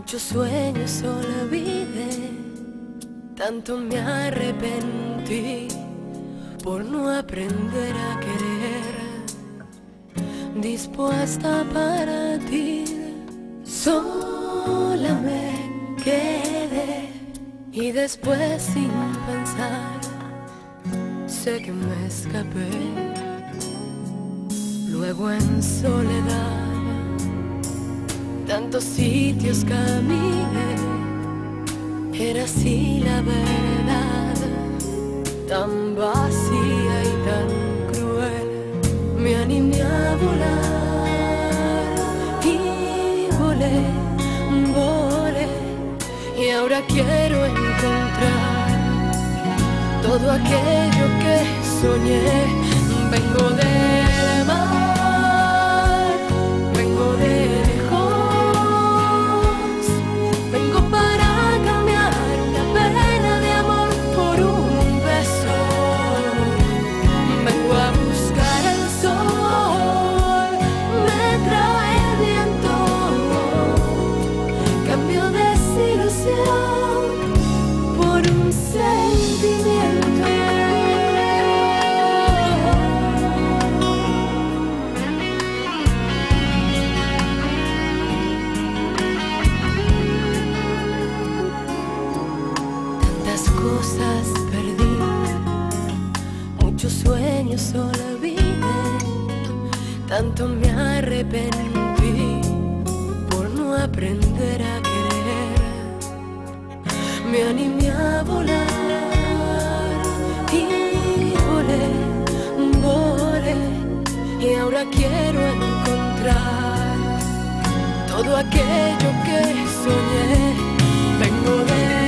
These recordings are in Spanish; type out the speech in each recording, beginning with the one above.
Muchos sueños olvidé, tanto me arrepentí por no aprender a querer. Dispuesta para ti, sola me quedé y después sin pensar sé que me escapé. Luego en soledad tantos sitios caminé, era así la verdad, tan vacía y tan cruel. Me animé a volar y volé, volé, y ahora quiero encontrar todo aquello que soñé. Vengo del mar, vengo de cosas perdí, muchos sueños olvidé, tanto me arrepentí por no aprender a querer. Me animé a volar y volé, volé, y ahora quiero encontrar todo aquello que soñé. Vengo de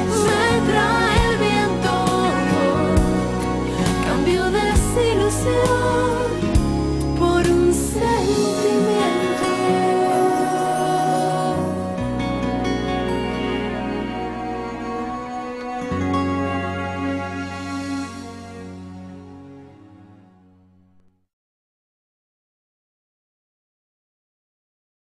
see